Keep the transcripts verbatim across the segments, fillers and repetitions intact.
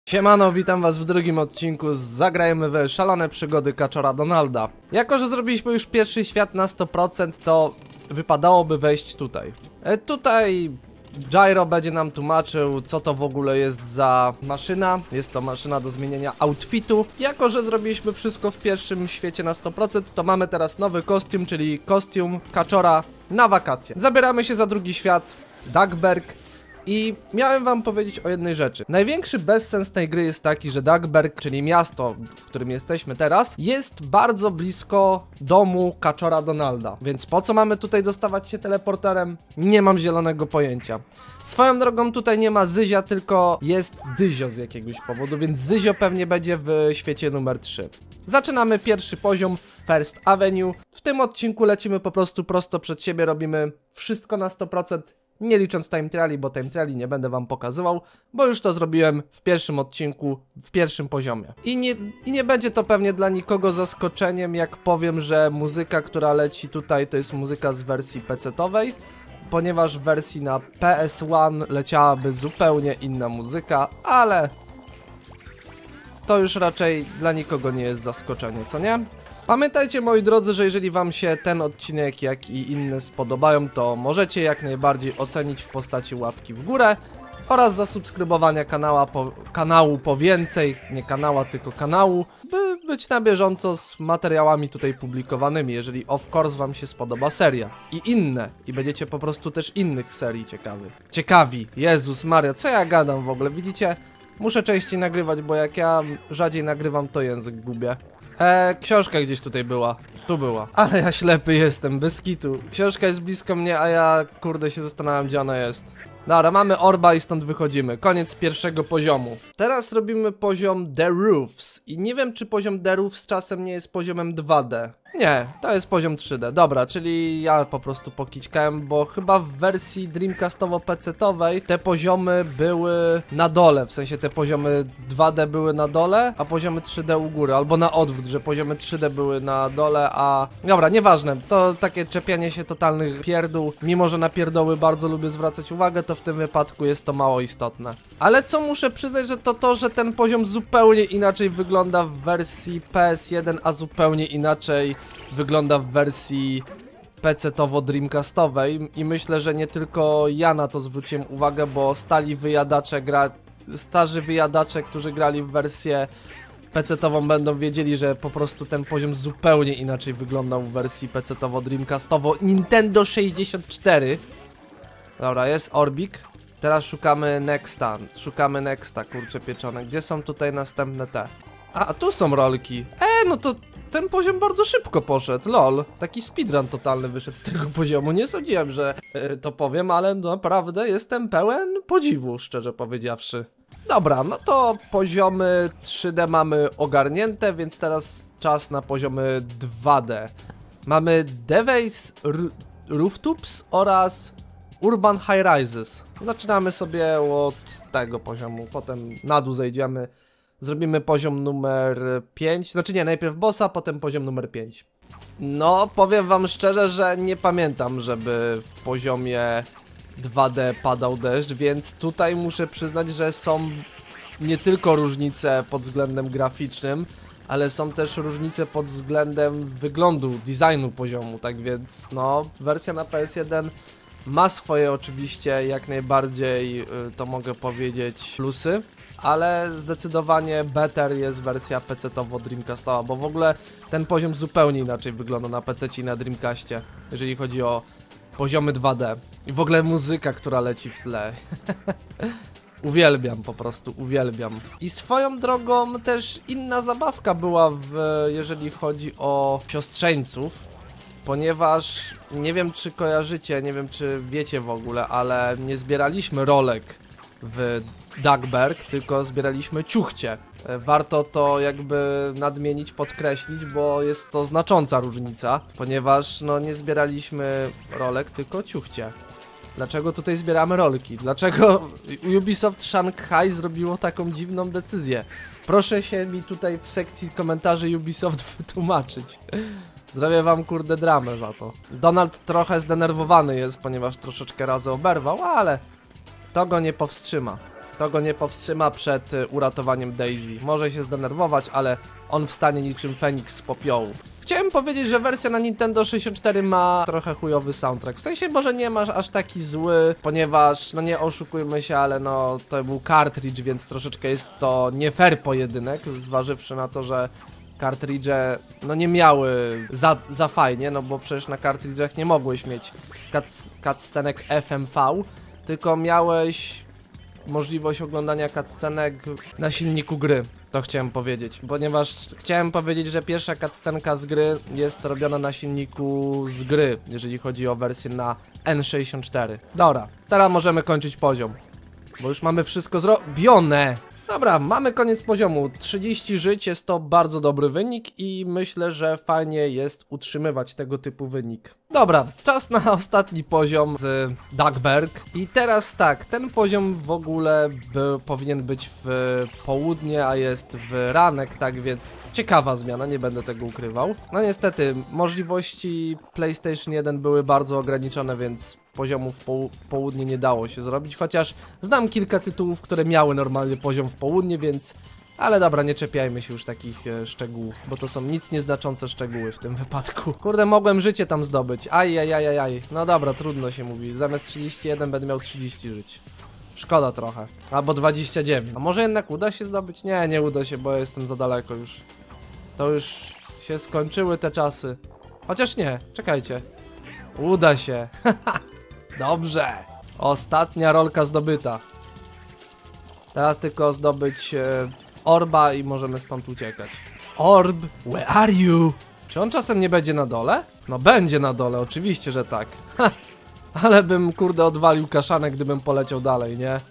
Siemano, witam was w drugim odcinku z Zagrajmy w Szalone Przygody Kaczora Donalda. Jako że zrobiliśmy już pierwszy świat na sto procent, to wypadałoby wejść tutaj. E, tutaj Gyro będzie nam tłumaczył, co to w ogóle jest za maszyna. Jest to maszyna do zmienienia outfitu. Jako że zrobiliśmy wszystko w pierwszym świecie na sto procent, to mamy teraz nowy kostium, czyli kostium Kaczora na wakacje. Zabieramy się za drugi świat, Duckburg. I miałem wam powiedzieć o jednej rzeczy. Największy bezsens tej gry jest taki, że Duckburg, czyli miasto, w którym jesteśmy teraz, jest bardzo blisko domu Kaczora Donalda. Więc po co mamy tutaj dostawać się teleporterem? Nie mam zielonego pojęcia. Swoją drogą tutaj nie ma Zyzia, tylko jest Dyzio z jakiegoś powodu, więc Zyzio pewnie będzie w świecie numer trzy. Zaczynamy pierwszy poziom, First Avenue. W tym odcinku lecimy po prostu prosto przed siebie, robimy wszystko na sto procent. Nie licząc time triali, bo time triali nie będę wam pokazywał, bo już to zrobiłem w pierwszym odcinku, w pierwszym poziomie. I nie, I nie będzie to pewnie dla nikogo zaskoczeniem, jak powiem, że muzyka, która leci tutaj, to jest muzyka z wersji pecetowej, ponieważ w wersji na P S jeden leciałaby zupełnie inna muzyka, ale to już raczej dla nikogo nie jest zaskoczenie, co nie? Pamiętajcie, moi drodzy, że jeżeli wam się ten odcinek, jak i inne spodobają, to możecie jak najbardziej ocenić w postaci łapki w górę oraz zasubskrybowania kanała po, kanału po więcej, nie kanała, tylko kanału, by być na bieżąco z materiałami tutaj publikowanymi, jeżeli of course wam się spodoba seria i inne, i będziecie po prostu też innych serii ciekawych. Ciekawi, Jezus Maria, co ja gadam w ogóle, widzicie? Muszę częściej nagrywać, bo jak ja rzadziej nagrywam, to język gubię. Eee, książka gdzieś tutaj była. Tu była. Ale ja ślepy jestem, bez kitu. Książka jest blisko mnie, a ja kurde się zastanawiam, gdzie ona jest. Dobra, mamy orba i stąd wychodzimy. Koniec pierwszego poziomu. Teraz robimy poziom The Roofs. I nie wiem, czy poziom The Roofs czasem nie jest poziomem dwa D. Nie, to jest poziom trzy D. Dobra, czyli ja po prostu pokićkałem, bo chyba w wersji Dreamcastowo-pecetowej te poziomy były na dole. W sensie te poziomy dwa D były na dole, a poziomy trzy D u góry. Albo na odwrót, że poziomy trzy D były na dole, a... Dobra, nieważne. To takie czepianie się totalnych pierdół. Mimo że na pierdoły bardzo lubię zwracać uwagę, to w tym wypadku jest to mało istotne. Ale co muszę przyznać, że to to, że ten poziom zupełnie inaczej wygląda w wersji P S jeden, a zupełnie inaczej wygląda w wersji pecetowo-dreamcastowej i myślę, że nie tylko ja na to zwróciłem uwagę, bo stali wyjadacze gra... starzy wyjadacze, którzy grali w wersję pecetową, będą wiedzieli, że po prostu ten poziom zupełnie inaczej wyglądał w wersji pecetowo-dreamcastowo Nintendo sześćdziesiąt cztery. Dobra, jest orbik. Teraz szukamy Nexta, szukamy Nexta, kurczę pieczone. Gdzie są tutaj następne te? A, tu są rolki. E, no to ten poziom bardzo szybko poszedł, lol. Taki speedrun totalny wyszedł z tego poziomu. Nie sądziłem, że e, to powiem, ale naprawdę jestem pełen podziwu, szczerze powiedziawszy. Dobra, no to poziomy trzy D mamy ogarnięte, więc teraz czas na poziomy dwa D. Mamy Device Rooftops oraz Urban High Rises. Zaczynamy sobie od tego poziomu, potem na dół zejdziemy. Zrobimy poziom numer pięć, znaczy nie, najpierw bossa, potem poziom numer pięć. No, powiem wam szczerze, że nie pamiętam, żeby w poziomie dwa D padał deszcz, więc tutaj muszę przyznać, że są nie tylko różnice pod względem graficznym, ale są też różnice pod względem wyglądu, designu poziomu, tak więc no, wersja na P S jeden ma swoje oczywiście jak najbardziej, to mogę powiedzieć, plusy, ale zdecydowanie better jest wersja pecetowo-dreamcastowa, bo w ogóle ten poziom zupełnie inaczej wygląda na pececie i na Dreamcastie, jeżeli chodzi o poziomy dwa D. I w ogóle muzyka, która leci w tle. Uwielbiam, po prostu uwielbiam. I swoją drogą też inna zabawka była, w, jeżeli chodzi o siostrzeńców. Ponieważ nie wiem, czy kojarzycie, nie wiem, czy wiecie w ogóle, ale nie zbieraliśmy rolek w Duckburg, tylko zbieraliśmy ciuchcie. Warto to jakby nadmienić, podkreślić, bo jest to znacząca różnica, ponieważ no nie zbieraliśmy rolek, tylko ciuchcie. Dlaczego tutaj zbieramy rolki? Dlaczego Ubisoft Shanghai zrobiło taką dziwną decyzję? Proszę się mi tutaj w sekcji komentarzy Ubisoft wytłumaczyć. Zrobię wam kurde dramę za to. Donald trochę zdenerwowany jest, ponieważ troszeczkę razy oberwał, ale to go nie powstrzyma. To go nie powstrzyma przed y, uratowaniem Daisy. Może się zdenerwować, ale on wstanie niczym Feniks z popiołu. Chciałem powiedzieć, że wersja na Nintendo sześćdziesiąt cztery ma trochę chujowy soundtrack. W sensie może nie masz aż taki zły, ponieważ, no nie oszukujmy się, ale no to był cartridge, więc troszeczkę jest to nie fair pojedynek, zważywszy na to, że kartridże no nie miały za, za fajnie, no bo przecież na kartridżach nie mogłeś mieć cutscenek F M V, tylko miałeś możliwość oglądania cutscenek na silniku gry. To chciałem powiedzieć, ponieważ chciałem powiedzieć, że pierwsza cutscenka z gry jest robiona na silniku z gry, jeżeli chodzi o wersję na N sześćdziesiąt cztery. Dobra, teraz możemy kończyć poziom, bo już mamy wszystko zrobione. Dobra, mamy koniec poziomu. trzydzieści żyć, jest to bardzo dobry wynik i myślę, że fajnie jest utrzymywać tego typu wynik. Dobra, czas na ostatni poziom z Duckburg. I teraz tak, ten poziom w ogóle by, powinien być w południe, a jest w ranek, tak więc ciekawa zmiana, nie będę tego ukrywał. No niestety, możliwości PlayStation jeden były bardzo ograniczone, więc poziomu w, poł w południe nie dało się zrobić, chociaż znam kilka tytułów, które miały normalny poziom w południe, więc... Ale dobra, nie czepiajmy się już takich e, szczegółów, bo to są nic nieznaczące szczegóły w tym wypadku. Kurde, mogłem życie tam zdobyć, ajajajajaj. No dobra, trudno się mówi, zamiast trzydzieści jeden będę miał trzydzieści żyć. Szkoda trochę, albo dwadzieścia dziewięć. A może jednak uda się zdobyć? Nie, nie uda się, bo jestem za daleko już. To już się skończyły te czasy. Chociaż nie, czekajcie. Uda się, dobrze. Ostatnia rolka zdobyta. Teraz tylko zdobyć e, orba i możemy stąd uciekać. Orb, where are you? Czy on czasem nie będzie na dole? No będzie na dole, oczywiście, że tak. Ha, ale bym kurde odwalił kaszanę, gdybym poleciał dalej, nie?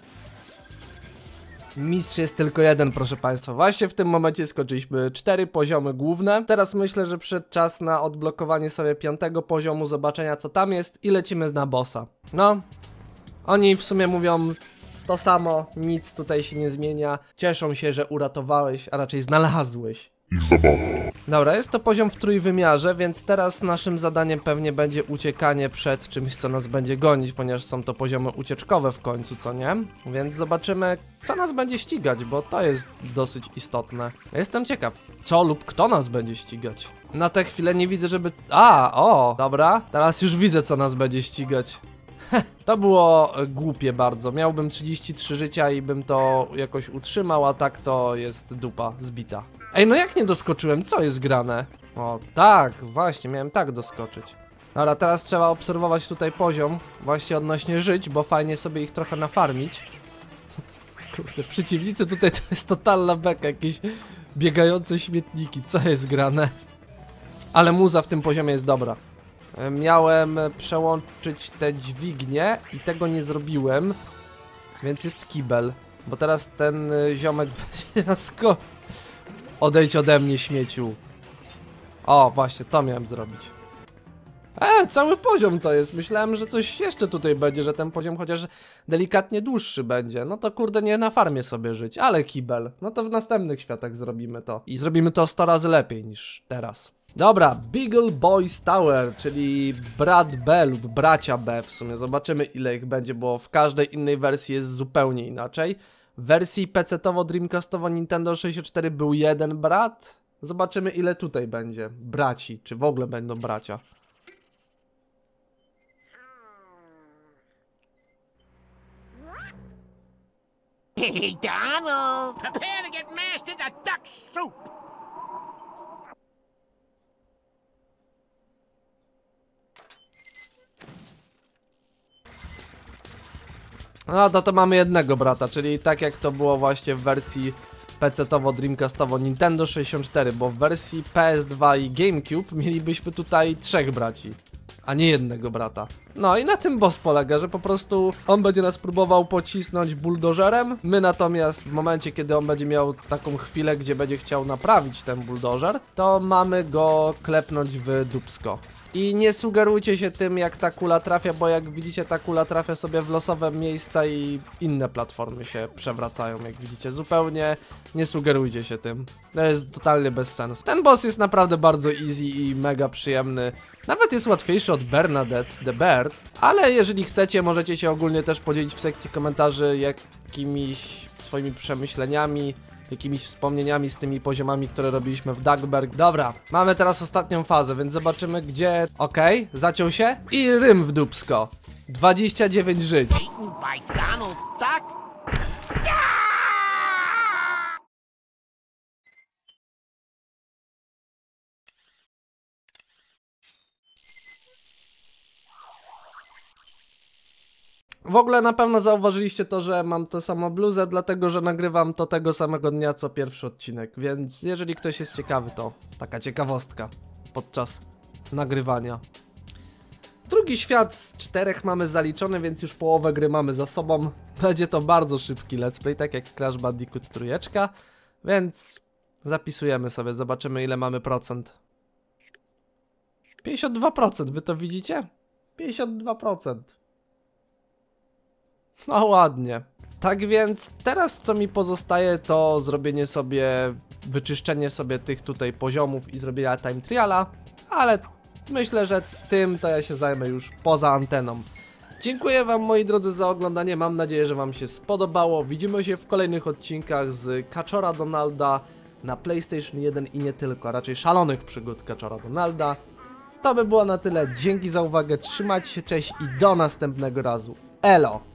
Mistrz jest tylko jeden, proszę państwa. Właśnie w tym momencie skończyliśmy cztery poziomy główne. Teraz myślę, że przyszedł czas na odblokowanie sobie piątego poziomu, zobaczenia co tam jest i lecimy na bossa. No, oni w sumie mówią to samo, nic tutaj się nie zmienia. Cieszą się, że uratowałeś, a raczej znalazłeś ich zabawę. Dobra, jest to poziom w trójwymiarze, więc teraz naszym zadaniem pewnie będzie uciekanie przed czymś, co nas będzie gonić, ponieważ są to poziomy ucieczkowe w końcu, co nie? Więc zobaczymy, co nas będzie ścigać, bo to jest dosyć istotne. Jestem ciekaw, co lub kto nas będzie ścigać. Na tę chwilę nie widzę, żeby... A, o, dobra, teraz już widzę, co nas będzie ścigać. To było głupie bardzo, miałbym trzydzieści trzy życia i bym to jakoś utrzymał, a tak to jest dupa zbita. Ej, no jak nie doskoczyłem? Co jest grane? O, tak, właśnie, miałem tak doskoczyć. Dobra, teraz trzeba obserwować tutaj poziom, właśnie odnośnie żyć, bo fajnie sobie ich trochę nafarmić. Kurde, przeciwnicy tutaj to jest totalna beka, jakieś biegające śmietniki, co jest grane? Ale muza w tym poziomie jest dobra. Miałem przełączyć te dźwignie i tego nie zrobiłem, więc jest kibel, bo teraz ten ziomek będzie nas sko... Odejdź ode mnie, śmieciu. O, właśnie, to miałem zrobić. E, cały poziom to jest. Myślałem, że coś jeszcze tutaj będzie, że ten poziom chociaż delikatnie dłuższy będzie. No to kurde, nie na farmie sobie żyć, ale kibel. No to w następnych światach zrobimy to. I zrobimy to sto razy lepiej niż teraz. Dobra, Beagle Boys Tower, czyli brat B lub bracia B w sumie. Zobaczymy ile ich będzie, bo w każdej innej wersji jest zupełnie inaczej. W wersji pecetowo-dreamcastowo Nintendo sześćdziesiąt cztery był jeden brat. Zobaczymy ile tutaj będzie braci, czy w ogóle będą bracia. Hey, Donald, prepare to get mashed into duck soup. No to to mamy jednego brata, czyli tak jak to było właśnie w wersji pecetowo-dreamcastowo Nintendo sześćdziesiąt cztery, bo w wersji P S dwa i GameCube mielibyśmy tutaj trzech braci, a nie jednego brata. No i na tym boss polega, że po prostu on będzie nas próbował pocisnąć buldożerem, my natomiast w momencie, kiedy on będzie miał taką chwilę, gdzie będzie chciał naprawić ten buldożer, to mamy go klepnąć w dupsko. I nie sugerujcie się tym, jak ta kula trafia, bo jak widzicie, ta kula trafia sobie w losowe miejsca i inne platformy się przewracają, jak widzicie. Zupełnie nie sugerujcie się tym. To jest totalnie bez sensu. Ten boss jest naprawdę bardzo easy i mega przyjemny. Nawet jest łatwiejszy od Bernadette the Bear. fair, ale jeżeli chcecie, możecie się ogólnie też podzielić w sekcji komentarzy jakimiś swoimi przemyśleniami, jakimiś wspomnieniami z tymi poziomami, które robiliśmy w Duckburg. Dobra, mamy teraz ostatnią fazę, więc zobaczymy gdzie... Okej, okay, zaciął się i rym w dupsko. dwadzieścia dziewięć żyć. Eaten by Donald Duck? W ogóle na pewno zauważyliście to, że mam tę samą bluzę, dlatego że nagrywam to tego samego dnia co pierwszy odcinek, więc jeżeli ktoś jest ciekawy, to taka ciekawostka podczas nagrywania. Drugi świat z czterech mamy zaliczony, więc już połowę gry mamy za sobą. Będzie to bardzo szybki let's play, tak jak Crash Bandicoot trójeczka, więc zapisujemy sobie, zobaczymy ile mamy procent. pięćdziesiąt dwa procent, wy to widzicie? pięćdziesiąt dwa procent. No ładnie. Tak więc teraz co mi pozostaje to zrobienie sobie, wyczyszczenie sobie tych tutaj poziomów i zrobienia time triala, ale myślę, że tym to ja się zajmę już poza anteną. Dziękuję wam moi drodzy za oglądanie, mam nadzieję, że wam się spodobało. Widzimy się w kolejnych odcinkach z Kaczora Donalda na PlayStation jeden i nie tylko, a raczej szalonych przygód Kaczora Donalda. To by było na tyle, dzięki za uwagę, trzymajcie się, cześć i do następnego razu. Elo!